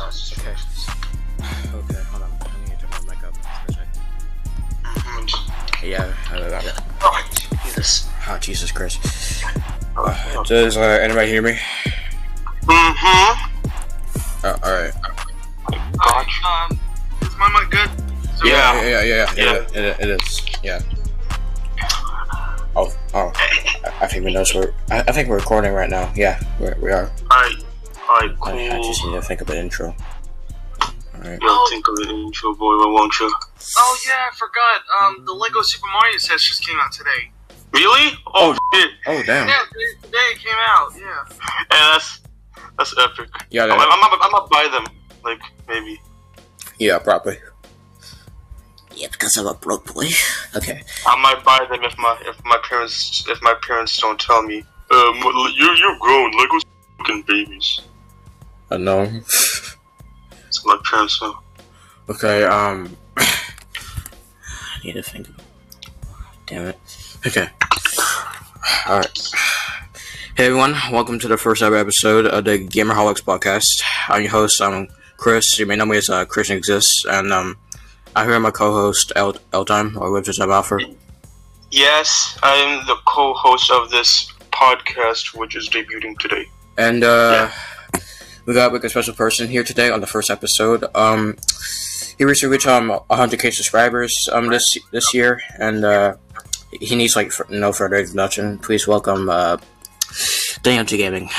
Okay. Okay, hold on. I need to turn my mic up for a second. Yeah, Oh, Jesus. Oh, Jesus Christ. Does anybody hear me? Alright. Gotcha. Is my mic good? Yeah. It is. Yeah. Oh. I think we know. I think we're recording right now. Yeah, we are. Alright, cool. I just need to think of an intro. Alright. Think of an intro, boy, why won't you? Oh, yeah, I forgot. The Lego Super Mario set just came out today. Really? Oh, shit. Oh, damn. Yeah, today it came out, yeah. Yeah, that's epic. Yeah, I'm gonna buy them, like, maybe. Yeah, probably. Yeah, because I'm a broke boy. Okay. I might buy them if my parents don't tell me. You're grown. Lego's fucking babies. I know. That's what my parents know. Okay. I need to think. Damn it. Okay. All right. Hey everyone, welcome to the first ever episode of the Gamerholic podcast. I'm your host. I'm Chris. You may know me as Christian Exists, and I'm here my co-host L-Time, or which is Alfred. Yes, I am the co-host of this podcast, which is debuting today. And we got a special person here today on the first episode. He recently reached 100k subscribers this year, and he needs no further introduction. Please welcome Daniel G Gaming.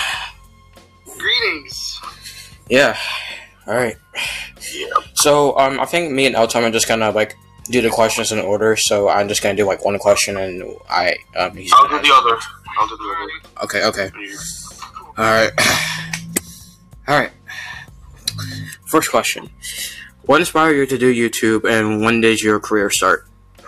Greetings. Yeah. All right. Yeah. So I think me and L-Time are just gonna do the questions in order. So I'm just gonna do one question, and I'll do the other. Okay. All right. First question: what inspired you to do YouTube, and when did your career start?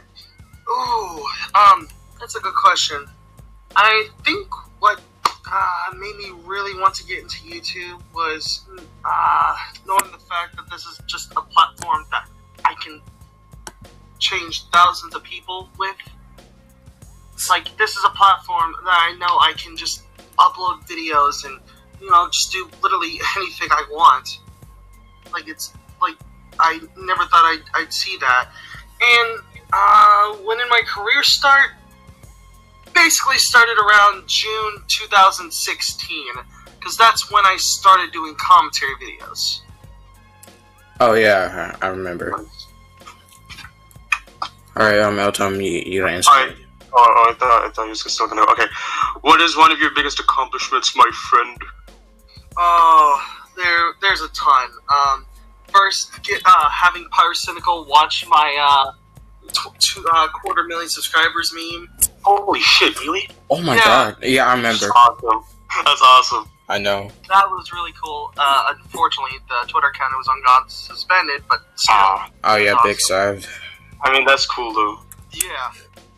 Ooh, that's a good question. I think what made me really want to get into YouTube was knowing the fact that this is just a platform that I can change thousands of people with. It's like, this is a platform that I know I can just upload videos and, just do literally anything I want. I never thought I'd see that. And when did my career start? Basically started around June 2016, because that's when I started doing commentary videos. Oh yeah, I remember. Alright, L-Time, you answer. Alright. I thought you were still gonna. Okay. What is one of your biggest accomplishments, my friend? Oh, there's a ton. First, having Pyrocynical watch my 250,000 subscribers meme. Holy shit, really? Oh my god. Yeah, I remember. That's awesome. That's awesome. I know. That was really cool. Unfortunately, the Twitter account was on suspended, but still. Oh yeah, awesome. Big sad. I mean, that's cool though. Yeah.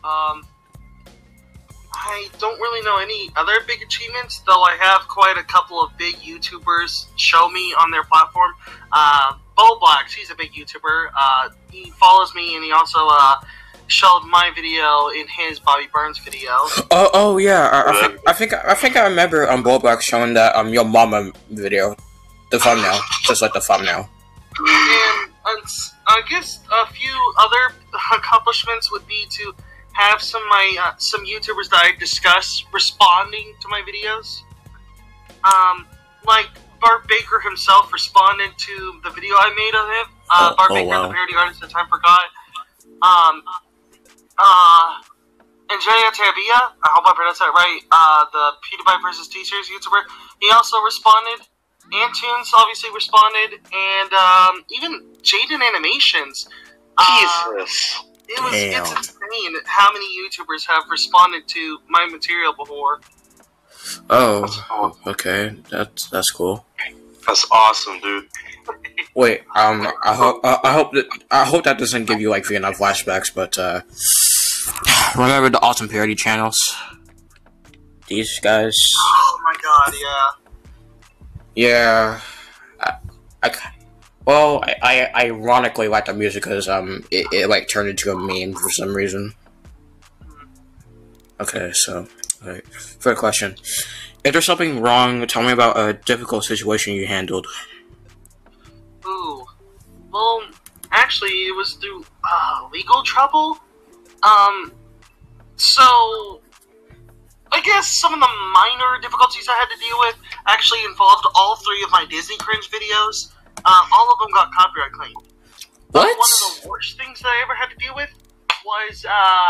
I don't really know any other big achievements, though I have quite a couple of big YouTubers show me on their platform. Blacks, he's a big YouTuber. He follows me, and he also showed my video in his Bobby Burns video. Oh yeah, I think I remember Blacks showing that your mama video, the thumbnail, just like the thumbnail. And I guess a few other accomplishments would be to have some YouTubers that I discuss responding to my videos. Like Bart Baker himself responded to the video I made of him. Bart Baker, wow. the parody artist that time forgot. Andrea Tervilla, I hope I pronounced that right, the PewDiePie vs. T-Series YouTuber, he also responded. Antunes obviously responded, and even Jaden Animations. Jesus. It's insane how many YouTubers have responded to my material before. Oh, okay, that's cool. That's awesome, dude. Wait, I hope that doesn't give you Vietnam flashbacks, but remember the awesome parody channels? These guys. Oh my god, yeah. Yeah, I ironically like the music because it turned into a meme for some reason. Okay, so third question: if there's something wrong, tell me about a difficult situation you handled. Well, actually, it was through legal trouble. So I guess some of the minor difficulties I had to deal with actually involved all 3 of my Disney Cringe videos. All of them got copyright claimed. What? One of the worst things that I ever had to deal with was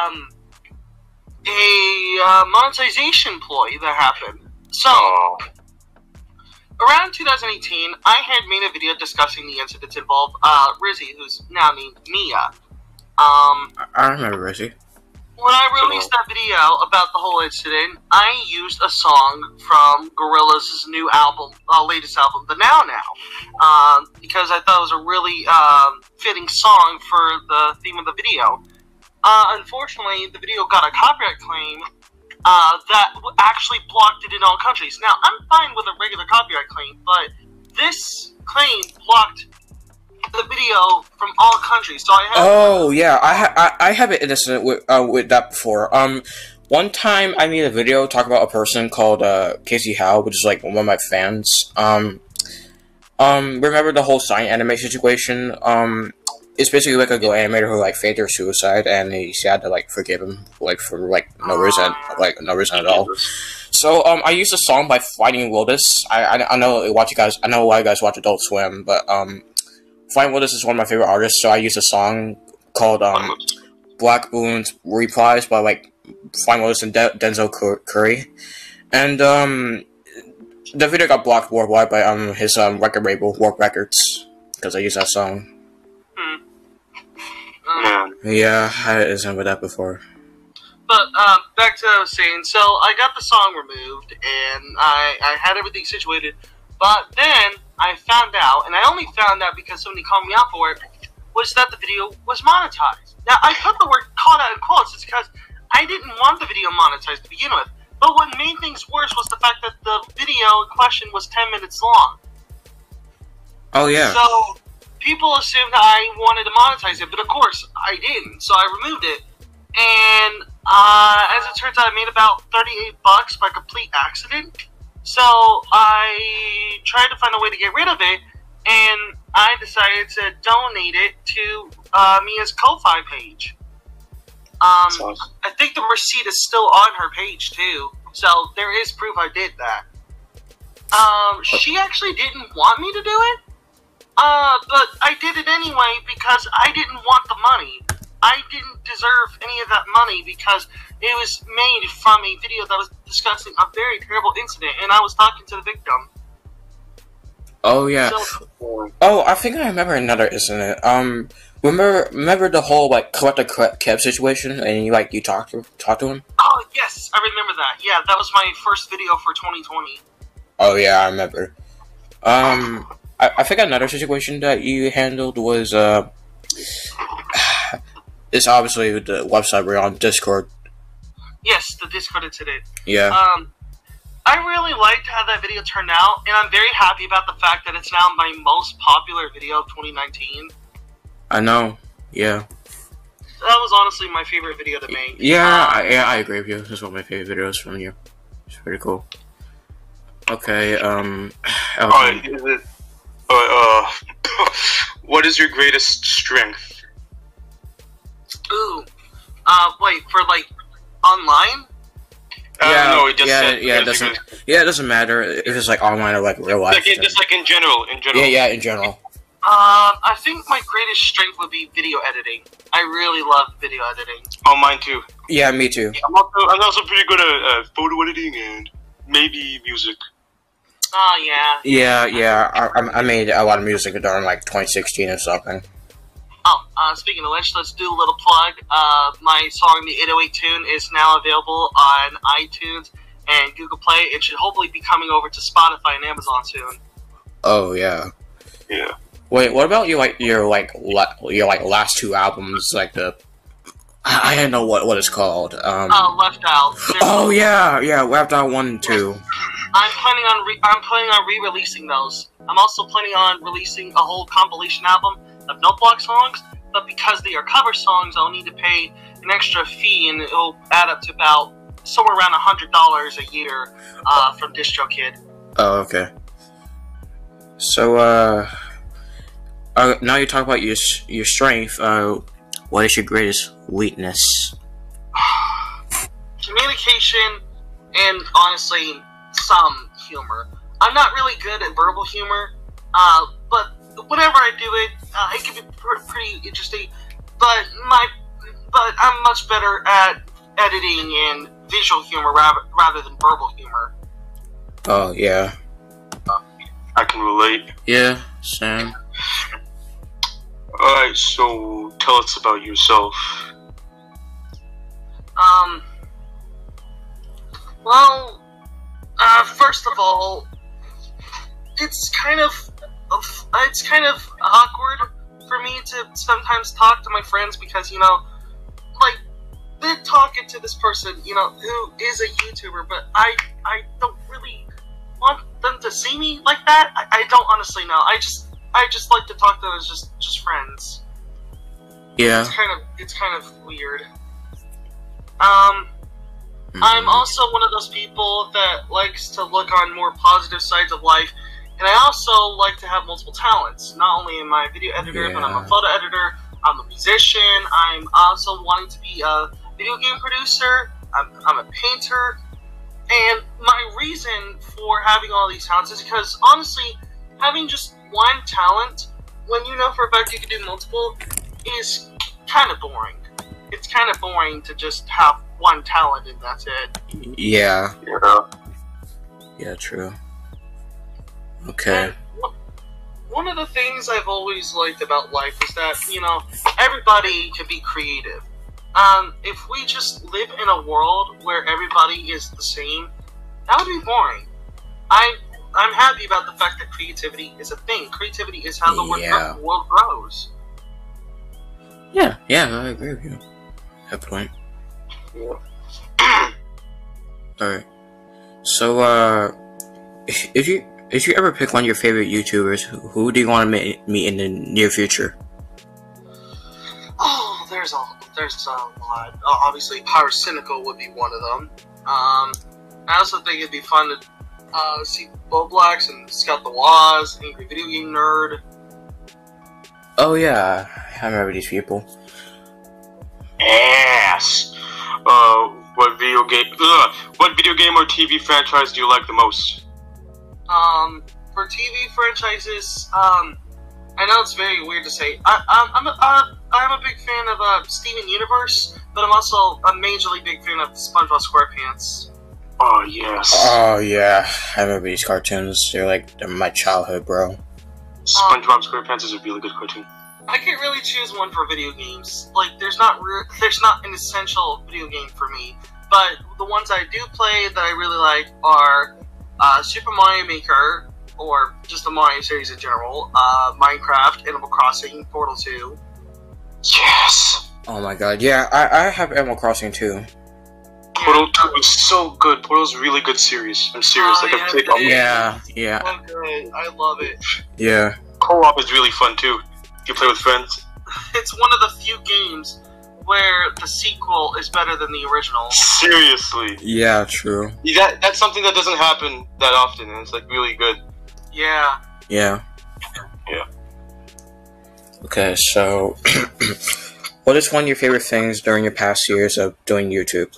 a monetization ploy that happened. So, around 2018, I had made a video discussing the incidents involved Rizzy, who's now named Mia. I remember Rizzy. When I released that video about the whole incident, I used a song from Gorillaz' new album, latest album, The Now Now, because I thought it was a really fitting song for the theme of the video. Unfortunately, the video got a copyright claim that actually blocked it in all countries. Now, I'm fine with a regular copyright claim, but this claim blocked the video from all countries. So I have yeah, I have an incident with that before. One time I made a video talking about a person called Casey Howe, which is like one of my fans. Remember the whole sign anime situation? It's basically like a girl animator who like faked her suicide, and he had to like forgive him like for like no reason at all. So I used a song by Flying Lotus. I know a lot of you guys watch Adult Swim, but Flying Lotus is one of my favorite artists, so I used a song called Black Balloons Replies by like Flying Lotus and Denzel Curry, and the video got blocked worldwide by his record label Warp Records because I used that song. Yeah, I had an incident with that before. But back to what I was saying. So I got the song removed, and I had everything situated. But then I found out, and I only found out because somebody called me out for it, was that the video was monetized. Now, I put the word caught out in quotes. It's because I didn't want the video monetized to begin with. But what made things worse was the fact that the video in question was 10 minutes long. Oh, yeah. So people assumed I wanted to monetize it, but of course I didn't. So I removed it. And as it turns out, I made about $38 by complete accident. So I tried to find a way to get rid of it, and I decided to donate it to Mia's Ko-Fi page. I think the receipt is still on her page too, so there is proof I did that. She actually didn't want me to do it, but I did it anyway because I didn't want the money. I didn't deserve any of that money because it was made from a video that was discussing a very terrible incident, and I was talking to the victim. Oh yeah. Oh, I think I remember another incident. Remember the whole like collector Kev situation, and you talked to him? Oh yes, I remember that. Yeah, that was my first video for 2020. Oh yeah, I remember. I think another situation that you handled was it's obviously the website we're on, Discord. Yes, the Discord incident. Yeah. I really liked how that video turned out, and I'm very happy about the fact that it's now my most popular video of 2019. I know. Yeah. That was honestly my favorite video to make. Yeah, I agree with you. This is one of my favorite videos from you. It's pretty cool. Okay. What is your greatest strength? Ooh. Wait, for like online? No, it just it doesn't matter if it's like online or like real life. Just like in general. Yeah, in general. I think my greatest strength would be video editing. I really love video editing. Oh, mine too. Yeah, me too. I'm also pretty good at photo editing and maybe music. Oh, yeah. Yeah. I made a lot of music during like 2016 or something. Oh, speaking of which, let's do a little plug. My song, The 808 Tune, is now available on iTunes and Google Play. It should hopefully be coming over to Spotify and Amazon soon. Oh, yeah. Yeah. Wait, what about your last 2 albums? Like I don't know what it's called. Left Out. Oh yeah, Left Out 1 and 2. I'm planning on re-releasing those. I'm also planning on releasing a whole compilation album of Note Block songs, but because they are cover songs, I'll need to pay an extra fee, and it'll add up to about somewhere around $100 a year from DistroKid. Oh, okay. So, now you talk about your strength. What is your greatest weakness? Communication and honestly some humor. I'm not really good at verbal humor, but whenever I do it, it can be pretty interesting. But I'm much better at editing and visual humor rather than verbal humor. Oh yeah. I can relate. Yeah, same. Alright, so tell us about yourself. Well, first of all, it's kind of awkward for me to sometimes talk to my friends because, you know, like, they're talking to this person, you know, who is a YouTuber, but I don't really want them to see me like that. I don't honestly know. I just like to talk to them as just friends. Yeah. It's kind of weird. I'm also one of those people that likes to look on more positive sides of life, and I also like to have multiple talents. Not only am I a video editor, but I'm a photo editor, I'm a musician, I'm also wanting to be a video game producer, I'm a painter, and my reason for having all these talents is because, honestly, having just one talent, when you know for a fact you can do multiple, is kind of boring. It's kind of boring to just have one talent and that's it. Yeah. Yeah, true. Okay. And one of the things I've always liked about life is that, you know, everybody can be creative. If we just live in a world where everybody is the same, that would be boring. I'm happy about the fact that creativity is a thing. Creativity is how the world grows. Yeah, I agree with you. That point. Alright. So, if you ever pick one of your favorite YouTubers, who do you want to meet in the near future? Oh, there's a lot. Obviously, Power Cynical would be one of them. I also think it'd be fun to see Bo Blacks and Scout the Waz, Angry Video Game Nerd. Oh yeah, I remember these people. Ass. What video game or TV franchise do you like the most? For TV franchises, I know it's very weird to say. I'm a big fan of Steven Universe, but I'm also a majorly big fan of SpongeBob SquarePants. Oh yes. Oh yeah, I remember these cartoons. They're my childhood, bro. SpongeBob SquarePants is a really good cartoon. I can't really choose one for video games. Like, there's not an essential video game for me. But the ones I do play that I really like are Super Mario Maker, or just the Mario series in general, Minecraft, Animal Crossing, Portal 2. Yes! Oh my god, yeah, I have Animal Crossing too. Portal 2 is so good. Portal's a really good series. I'm serious. I've played all. Yeah. So good. I love it. Yeah. Co-op is really fun too. You play with friends. It's one of the few games where the sequel is better than the original. Seriously. Yeah, true. That's something that doesn't happen that often, and it's really good. Yeah. Yeah. Yeah. Okay, so what is one of your favorite things during your past years of doing YouTube?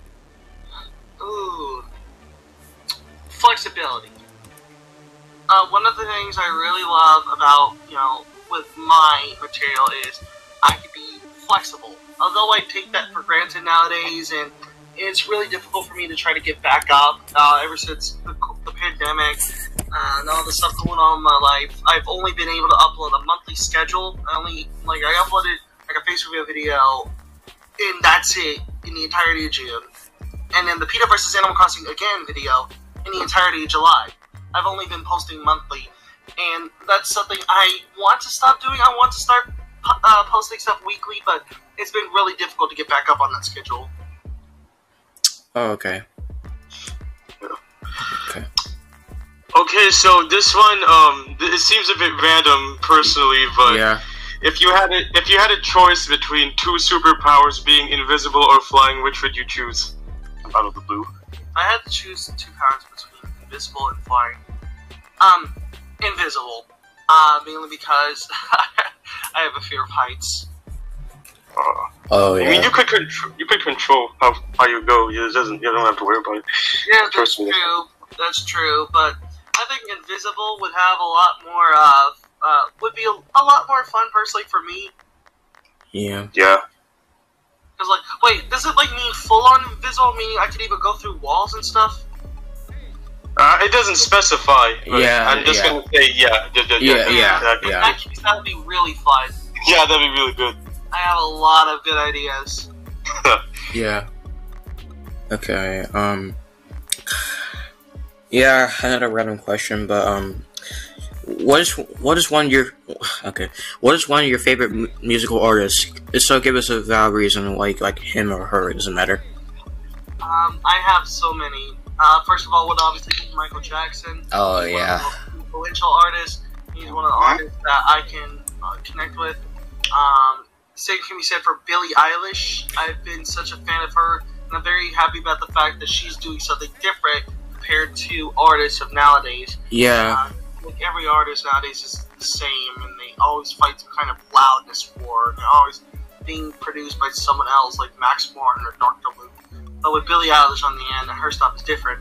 Ooh. Flexibility. One of the things I really love about, with my material is I can be flexible. Although I take that for granted nowadays, and it's really difficult for me to try to get back up ever since the pandemic and all the stuff going on in my life. I've only been able to upload a monthly schedule. I uploaded a face review video, and that's it in the entirety of June. And then the PETA vs. Animal Crossing Again video in the entirety of July. I've only been posting monthly, and that's something I want to stop doing. I want to start posting stuff weekly, but it's been really difficult to get back up on that schedule. Oh, okay. Okay, so this one, it seems a bit random, personally, but yeah. If you had a choice between two superpowers, being invisible or flying, which would you choose? Out of the blue. I had to choose two powers between invisible and flying. Invisible. mainly because I have a fear of heights. Oh yeah. I mean, you could control how you go. You don't have to worry about it. Yeah, that's true. That's true. But I think invisible would have a lot more would be a lot more fun personally for me. Yeah. Yeah. Cause like, wait, does it like mean full on invisible? Meaning I could even go through walls and stuff? It doesn't specify. Yeah. I'm just gonna say yeah. Exactly. In that case, that would be really fun. Yeah, that'd be really good. I have a lot of good ideas. Yeah. Okay. Yeah, another random question, but what is one of your favorite musical artists? So give us a valid reason, like him or her. It doesn't matter. I have so many. First of all, would obviously be Michael Jackson. Oh He's yeah. one of the most influential artists. He's one of the artists that I can connect with. Same can be said for Billie Eilish. I've been such a fan of her, and I'm very happy about the fact that she's doing something different compared to artists of nowadays. Yeah. Like every artist nowadays is the same, and they always fight some kind of loudness war, and they're always being produced by someone else, like Max Martin or Dr. Luke. But with Billie Eilish on the end, her stuff is different.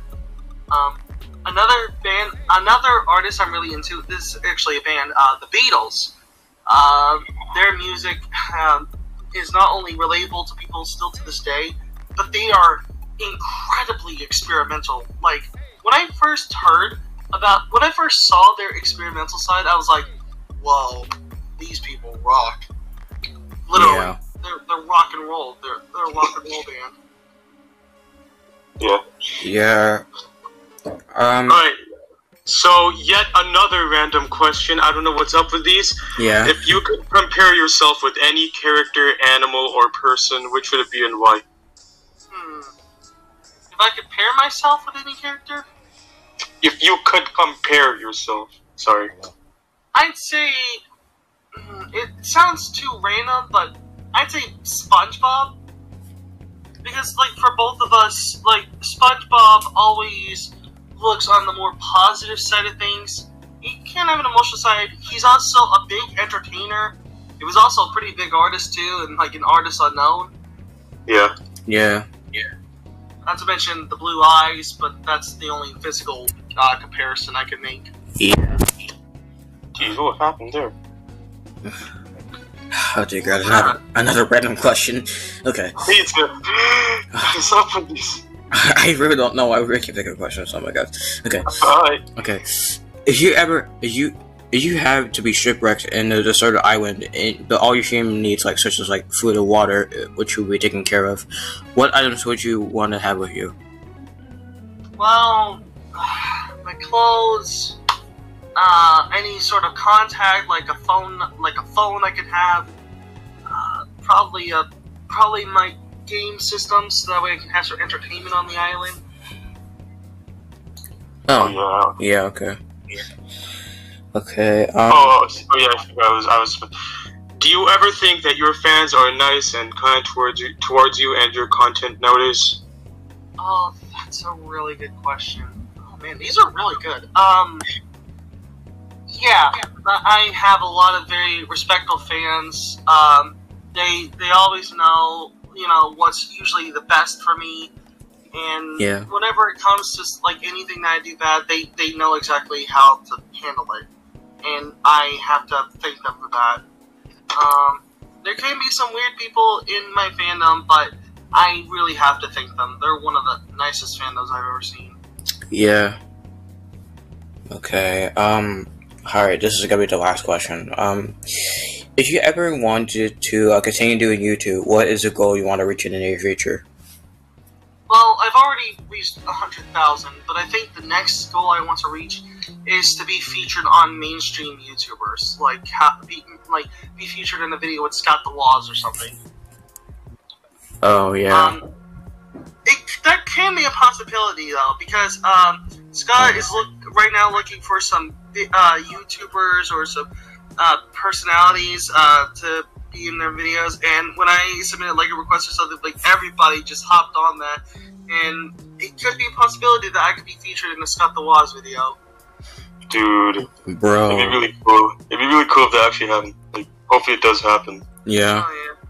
Another artist I'm really into, this is actually a band, the Beatles. Their music is not only relatable to people still to this day, but they are incredibly experimental. Like, when I first saw their experimental side, I was like, whoa, these people rock. Literally, Yeah. they're rock and roll. They're a rock and roll band. Yeah. Yeah. Alright. So, yet another random question. I don't know what's up with these. Yeah. If you could compare yourself with any character, animal, or person, which would it be and why? If I compare myself with any character? If you could compare yourself. Sorry. I'd say... it sounds too random, but I'd say SpongeBob. Because, like, for both of us, like, SpongeBob always looks on the more positive side of things. He can have an emotional side. He's also a big entertainer. He was also a pretty big artist, too, and, like, an artist unknown. Yeah. Yeah. Not to mention the blue eyes, but that's the only physical comparison I can make. Yeah. Geez, what happened there? Oh dear God, another random question. Okay. Please, what's up with this? I really don't know. I really can't think of questions. Oh my God. Okay. Alright. Okay. If you have to be shipwrecked in a deserted island, but all your human needs, like such as like food and water, which will be taken care of, what items would you want to have with you? Well, my clothes, any sort of contact, like a phone I could have, probably my game system, so that way I can have some entertainment on the island. Oh yeah. Okay. Okay. Yeah. I was. Do you ever think that your fans are nice and kind towards you and your content nowadays? Oh, that's a really good question. Oh man, these are really good. Yeah, I have a lot of very respectful fans. They always know, what's usually the best for me. And whenever it comes to like anything that I do bad, they know exactly how to handle it. And I have to thank them for that. There can be some weird people in my fandom, but I really have to thank them. They're one of the nicest fandoms I've ever seen. Yeah. Okay. Alright, this is gonna be the last question. If you ever wanted to continue doing YouTube, what is the goal you want to reach in the near future? Well, I've already reached 100,000, but I think the next goal I want to reach is to be featured on mainstream YouTubers, like be featured in a video with Scott the Laws or something. Oh yeah. That can be a possibility though, because Scott is right now looking for some YouTubers or some personalities to be in their videos, and when I submitted like a request or something, like everybody just hopped on that, and it could be a possibility that I could be featured in a Scott the Waz video. Dude, bro, that'd be really cool. cool if that actually happened. Like, hopefully it does happen. Yeah. Oh, yeah.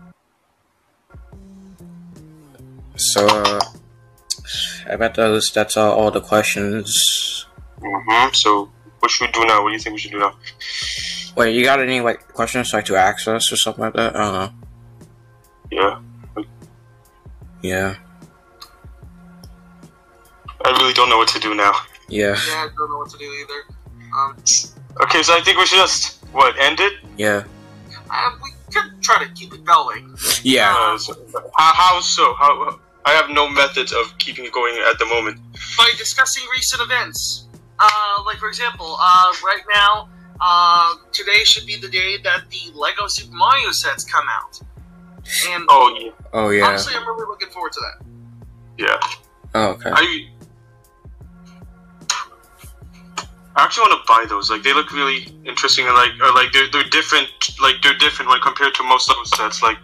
So, I bet that's all the questions. So, what should we do now? What do you think we should do now? Wait, you got any like questions like to access or something like that? I don't know. Yeah. Yeah. I really don't know what to do now. Yeah. Yeah, I don't know what to do either. Okay, so I think we should just end it. Yeah. We could try to keep it going. Yeah. How so? How? I have no methods of keeping it going at the moment. By discussing recent events. Like for example, right now, today should be the day that the Lego Super Mario sets come out. And Oh yeah. honestly, I'm really looking forward to that. Yeah. Oh, okay. I actually want to buy those. Like, they look really interesting, and like they're different. Like, they're different when compared to most Lego sets. Like,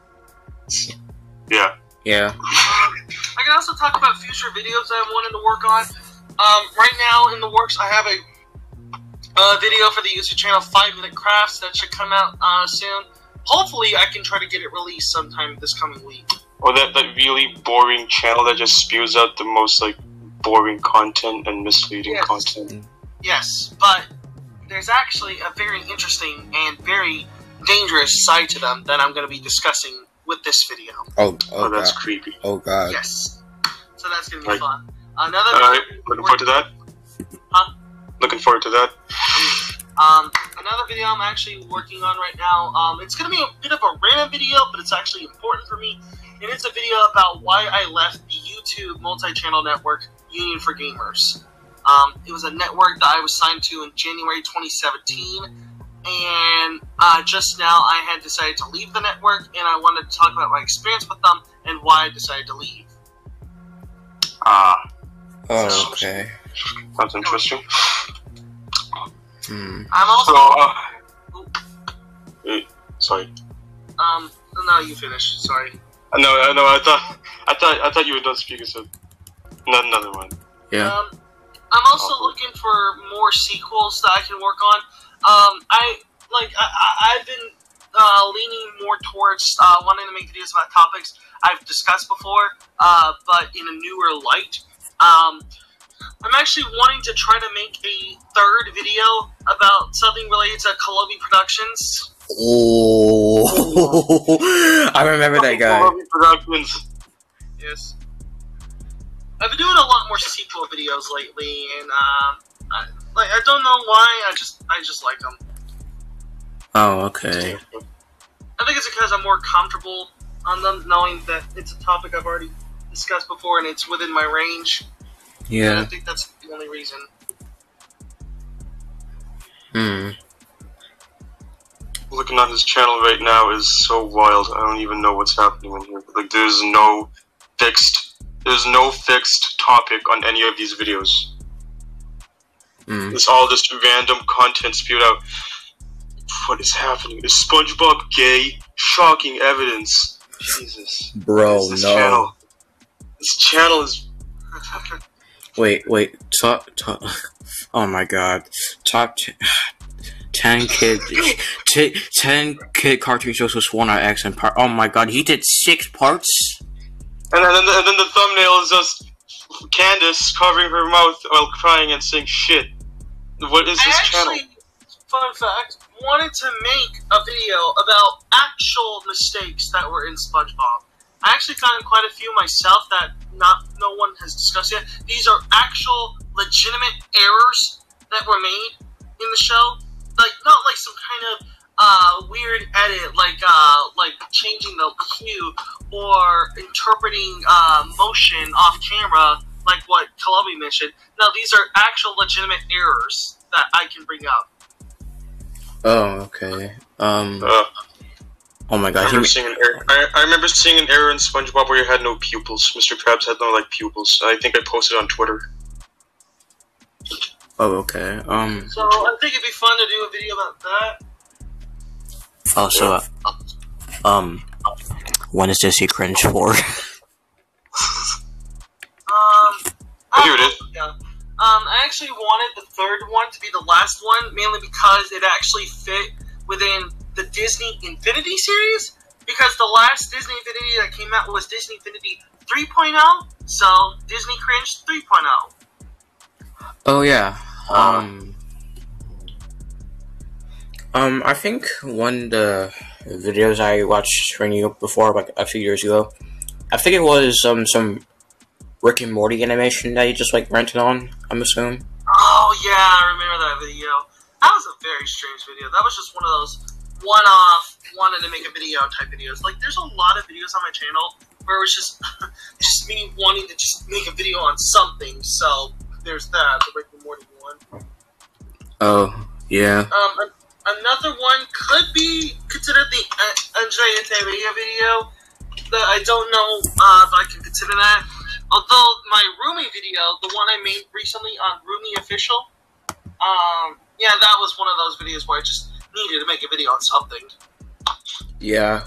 yeah. Yeah. I can also talk about future videos that I'm wanting to work on. Right now in the works, I have a video for the YouTube channel, 5-Minute Crafts, that should come out soon. Hopefully, I can try to get it released sometime this coming week. Or that really boring channel that just spews out the most like boring content and misleading content. Yes, but there's actually a very interesting and very dangerous side to them that I'm going to be discussing with this video. Oh, that's creepy. Oh god. Yes. So that's going to be Right. fun. Looking forward to that. Huh? Looking forward to that. Another video I'm actually working on right now, it's going to be a bit of a random video, but it's actually important for me. And it's a video about why I left the YouTube multi-channel network, Union for Gamers. It was a network that I was signed to in January 2017, and just now I had decided to leave the network, and I wanted to talk about my experience with them and why I decided to leave. Oh, okay. That's interesting. I'm also... sorry. No, you finish. Sorry. No, I thought you were done speaking, so another one. Yeah. I'm also looking for more sequels that I can work on. I've been leaning more towards wanting to make videos about topics I've discussed before, but in a newer light. I'm actually wanting to try to make a third video about something related to Kalobi Productions. Oh, I remember that guy. Productions. Yes. I've been doing a lot more sequel videos lately, and I don't know why. I just like them. Oh, okay. I think it's because I'm more comfortable on them, knowing that it's a topic I've already discussed before, and it's within my range. Yeah. And I think that's the only reason. Looking on his channel right now is so wild. I don't even know what's happening in here. Like, there's no fixed topic on any of these videos. It's all just random content spewed out. What is happening? Is SpongeBob gay? Shocking evidence. Jesus. Bro, This no. channel. This channel is... Wait. Oh my god. Top 10 kid cartoon shows with Swan X and part. Oh my god, he did 6 parts? And then the thumbnail is just Candace covering her mouth while crying and saying shit. What is this channel? Fun fact, wanted to make a video about actual mistakes that were in SpongeBob. I actually found quite a few myself that no one has discussed yet. These are actual legitimate errors that were made in the show. Like, not like some kind of weird edit, like changing the hue or interpreting motion off camera, like what Kalobi mentioned. No, these are actual legitimate errors that I can bring up. Oh, okay. Oh my god. I remember seeing an error in SpongeBob where you had no pupils. Mr. Krabs had no, like, pupils. I think I posted on Twitter. Oh, okay. So I think it'd be fun to do a video about that. Also, when is this you cringe for? Here it is. Yeah. I actually wanted the third one to be the last one, mainly because it actually fit within the Disney Infinity series. Because the last Disney Infinity that came out was Disney Infinity 3.0, so Disney Cringe 3.0. Oh yeah. I think one of the videos I watched from you before, like a few years ago, I think it was some Rick and Morty animation that you just like rented on, I'm assuming. Oh yeah, I remember that video. That was a very strange video. That was just one of those one-off, wanted to make a video type videos. Like, there's a lot of videos on my channel where it was just me wanting to just make a video on something. So there's that, the Rick and Morty one. Oh yeah. Another one could be considered the Andre Eteria video. That I don't know if I can consider that. Although my Rumi video, the one I made recently on Rumi Official, yeah, that was one of those videos where I just needed to make a video on something. Yeah.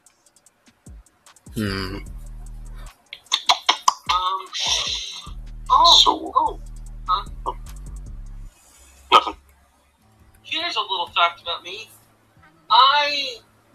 Nothing. Here's a little fact about me. I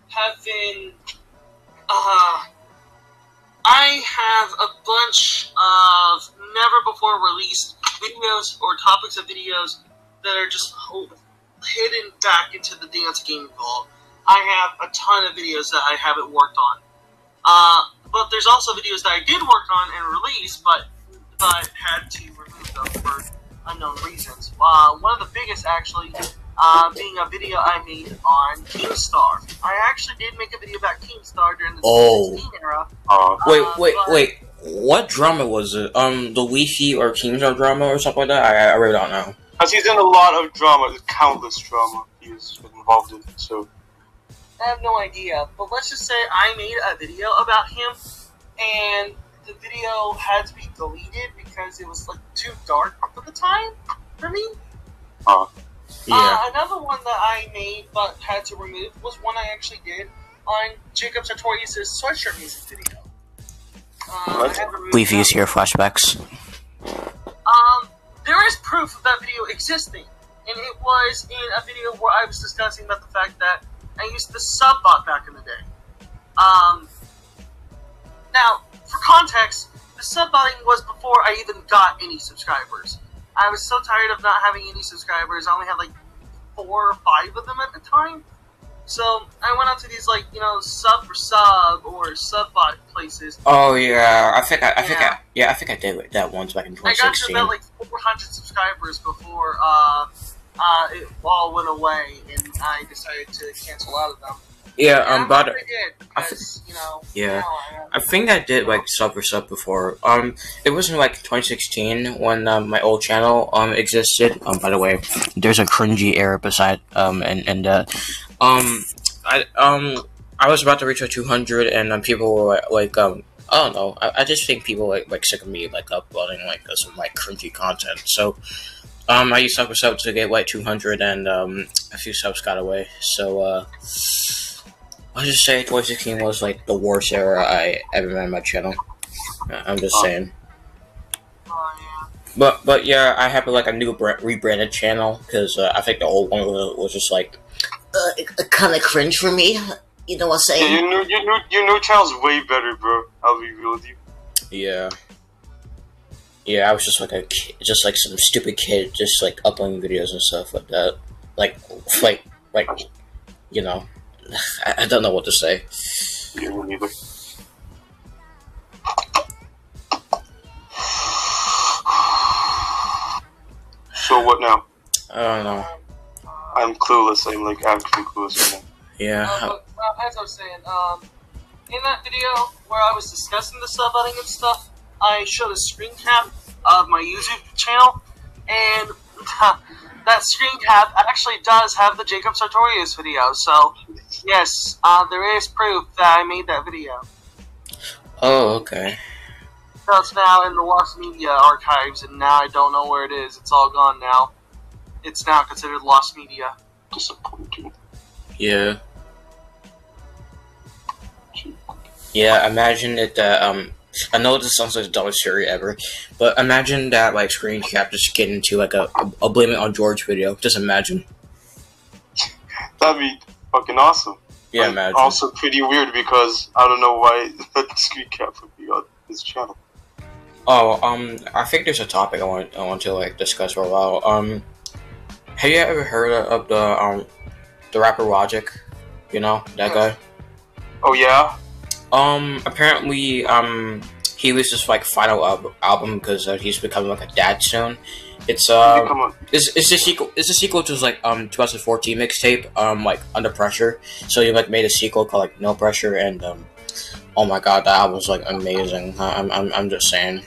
have a bunch of never before released videos or topics of videos that are just hidden back into the Dance Gaming Vault. I have a ton of videos that I haven't worked on. But there's also videos that I did work on and release, but had to remove them for unknown reasons. One of the biggest, actually, being a video I made on Keemstar. I actually did make a video about Keemstar during the 2016 era. Wait. What drama was it? The Wi-Fi or Keemstar drama or something like that? I really don't know. Because he's in a lot of drama, countless drama he's been involved in, so... I have no idea, but let's just say I made a video about him, and the video had to be deleted because it was like too dark at the time for me. Yeah. Another one that I made but had to remove was one I actually did on Jacob Sartorius' Sweatshirt music video. We've used your flashbacks. There is proof of that video existing, and it was in a video where I was discussing about the fact that I used the subbot back in the day. Now, for context, the subbotting was before I even got any subscribers. I was so tired of not having any subscribers. I only had like 4 or 5 of them at the time. So I went out to these sub for sub or subbot places. Oh yeah, I think I did that once back in 2016. I got to about like 400 subscribers before it all went away, and I decided to cancel out of them. Yeah, but I did because, I think I did like sub for sub before. It was in like 2016 when my old channel existed. By the way, there's a cringy error beside I was about to reach 200, and people were like I don't know. I just think people like sick of me uploading some cringy content. So I used sub for sub to get 200, and a few subs got away. So I'll just say 2016 was the worst era I ever made on my channel. I'm just saying. But yeah, I have a new rebranded channel because I think the old one was just kind of cringe for me. You know what I'm saying? Yeah, your new channel's way better, bro. I'll be real with you. Yeah. Yeah, I was just a kid, just some stupid kid, just uploading videos and stuff like that. I don't know what to say. Yeah, me neither. So what now? I don't know. I'm clueless. I'm actually clueless right now. Yeah. As I was saying, in that video where I was discussing the subbotting and stuff, I showed a screen cap of my YouTube channel, and that screen cap actually does have the Jacob Sartorius video, so yes, there is proof that I made that video. Oh, okay. So it's now in the Lost Media archives, and now I don't know where it is. It's all gone now. It's now considered Lost Media. Disappointing. Yeah. Yeah, imagine it I know this sounds like the dumbest theory ever, but imagine that like screen cap just get into like a Blame It on George video. Just imagine. That'd be fucking awesome. Yeah, imagine. Also pretty weird because I don't know why the screen cap would be on his channel. Oh, I think there's a topic I want to like discuss for a while. Have you ever heard of the rapper Logic? You know that guy. Oh yeah. Apparently, he released his like final album because he's becoming like a dad soon. It's it's a sequel. It's a sequel to his like 2014 mixtape like Under Pressure. So he like made a sequel called like No Pressure, and oh my god, that album's like amazing. I'm just saying.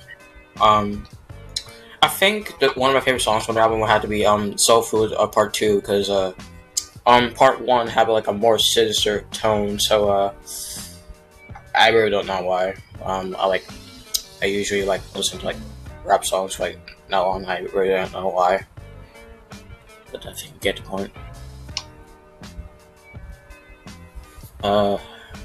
I think that one of my favorite songs from the album would have to be Soul Food Part 2 because Part 1 had like a more sinister tone. So I really don't know why. I usually like listen to like rap songs for like not long. I really don't know why, but I think you get the point. I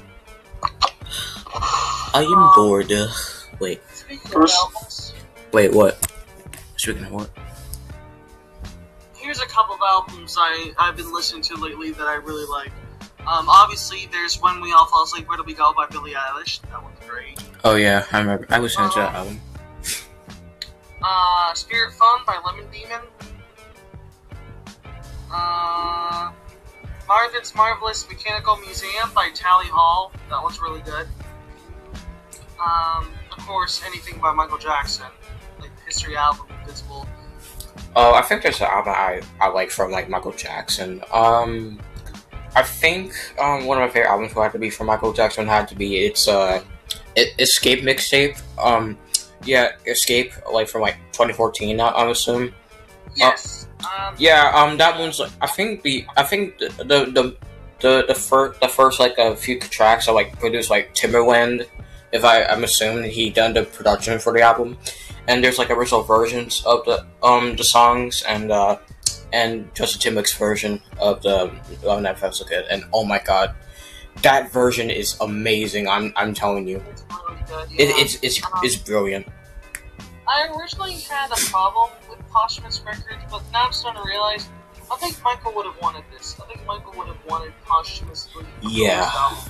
am bored. Wait. Wait, what? Speaking of what? Here's a couple of albums I've been listening to lately that I really like. Obviously, there's When We All Fall Asleep, Where Do We Go by Billie Eilish. That one's great. Oh yeah, I remember. I listened to that album. Spirit Fun by Lemon Demon. Marvin's Marvelous Mechanical Museum by Tally Hall. That one's really good. Of course, anything by Michael Jackson, like the History album, Invincible. Oh, I think there's an album I like from like Michael Jackson. I think one of my favorite albums would have to be from Michael Jackson. Had to be Escape mixtape. Yeah, Escape like from like 2014. I'm assuming. Yes. That one's like I think the first like a few tracks are like produced like Timberland. If I'm assuming he done the production for the album, and there's like original versions of the songs and Justin Timberlake's version of the that felt so good. And oh my god, that version is amazing. I'm telling you, it's really good. Yeah. It's brilliant. I originally had a problem with posthumous records, but now I'm starting to realize I think Michael would have wanted this. I think Michael would have wanted posthumously. Yeah.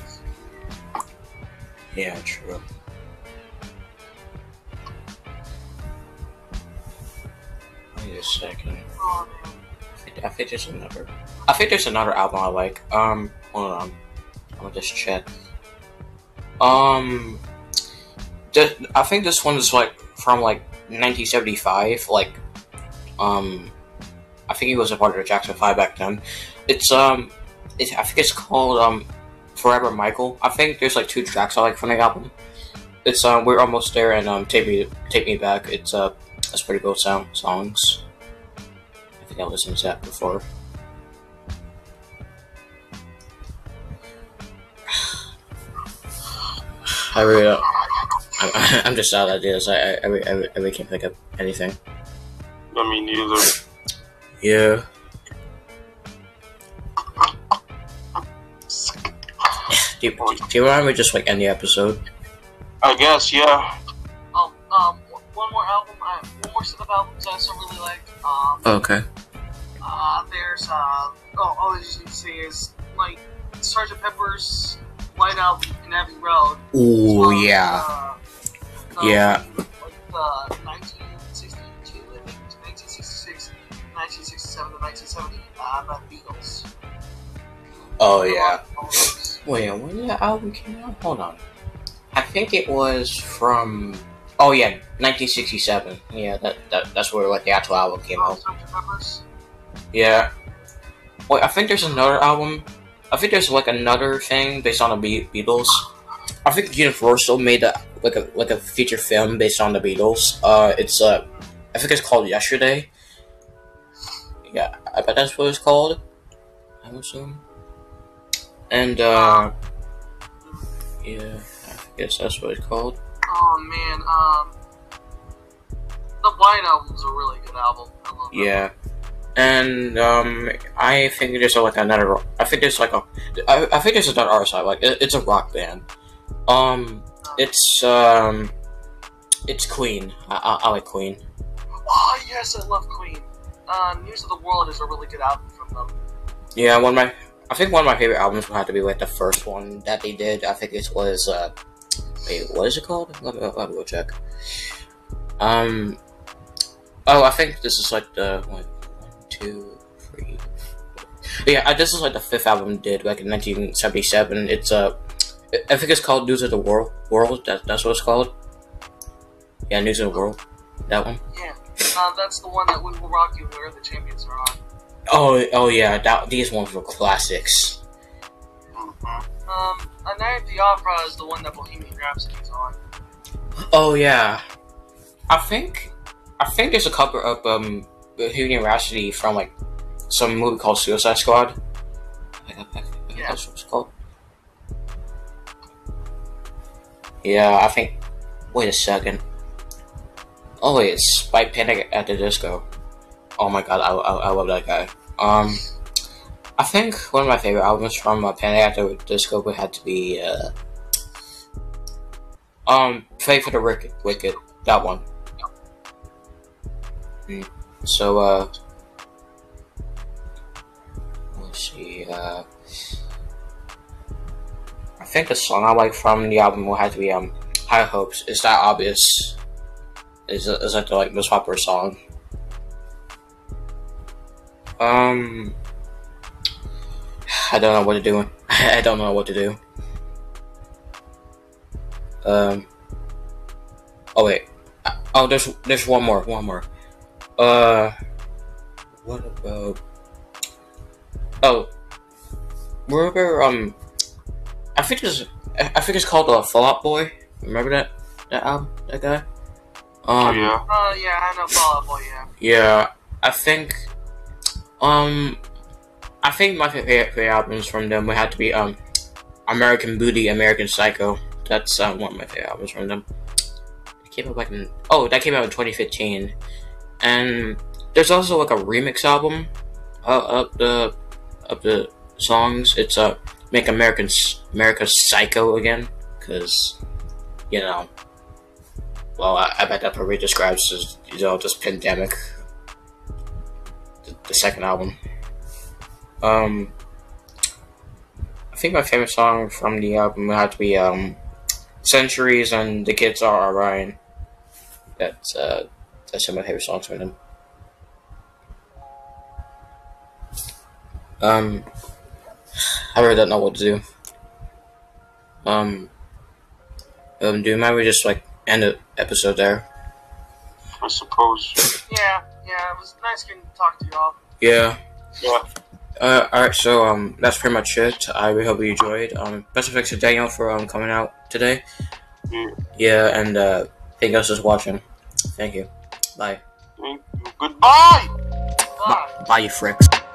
Yeah, true. Wait a second. Oh, man. I think there's another album I like. Hold on. I'll just check. I think this one is like from like 1975. Like, I think he was a part of the Jackson 5 back then. I think it's called Forever Michael. I think there's like 2 tracks I like from the album. It's We're Almost There and Take Me Back. It's pretty cool songs. I think I listened to that before. I really don't. I'm just out of ideas. I really can't think of anything. I mean, neither. Yeah. Do you remember just like end the episode? I guess, yeah. One more set of albums I also really like. Okay. There's all I just need to say is like Sgt. Pepper's White Album in Abbey Road. Ooh, yeah. Yeah. Like 1962, I think, 1966, 1967 to 1970 by the Beatles. Oh yeah. Wait, when the album came out? Hold on. I think it was from. Oh yeah, 1967. Yeah, that's where like the actual album came out. Yeah. Wait, I think there's another album. I think there's like another thing based on the Beatles. I think Universal made like a feature film based on the Beatles. I think it's called Yesterday. Yeah, I bet that's what it's called. I'm assuming. And yeah, I guess that's what it's called. Oh man, the White Album's a really good album. I love that. Yeah. And I think there's like another. I think there's another artist I like. It's a rock band. It's Queen. I like Queen. Oh yes, I love Queen. News of the World is a really good album from them. Yeah, I think one of my favorite albums would have to be like the first one that they did. I think it was wait, what is it called? Let me go check. Oh, I think this is like the 1, 2, 3. Yeah, this is like the 5th album they did, like in 1977. It's I think it's called News of the World. That's what it's called. Yeah, News of the World. That one. Yeah, that's the one that We Will Rock You, where the champions are on. Oh yeah, these ones were classics. A Night at the Opera is the one that Bohemian Rhapsody's on. Oh yeah, I think it's a cover of Bohemian Rhapsody from like some movie called Suicide Squad. Yeah. That's what it's called. Yeah, I think. Wait a second. Oh wait, it's by Panic at the Disco. Oh my god, I love that guy. I think one of my favorite albums from Panic at the Disco would have to be Play for the Wicked. That one. So let's see. I think the song I like from the album will have to be High Hopes. It's that obvious. It's like the most popular song. I don't know what to do. I don't know what to do. Oh wait. Oh, there's one more. What about? Oh, remember? I think it's called Fall Out Boy. Remember that album? That guy. Oh yeah. Yeah, I know Fall Out Boy. Yeah. Yeah, I think my favorite albums from them would have to be American Booty, American Psycho. That's one of my favorite albums from them. It came out that came out in 2015, and there's also like a remix album of the songs. It's Make America Psycho again, because well, I bet that probably describes this pandemic. The second album. I think my favorite song from the album would have to be Centuries and The Kids Are Orion. That's some of my favorite songs from them. I really don't know what to do. Do you mind we just like end the episode there? I suppose. Yeah, it was nice getting to talk to y'all. Yeah. Yeah. Alright, so that's pretty much it. I really hope you enjoyed. Best of thanks to Daniel for coming out today. Yeah, and thank you guys for watching. Thank you. Bye. Thank you. Goodbye! Bye. Bye, you fricks.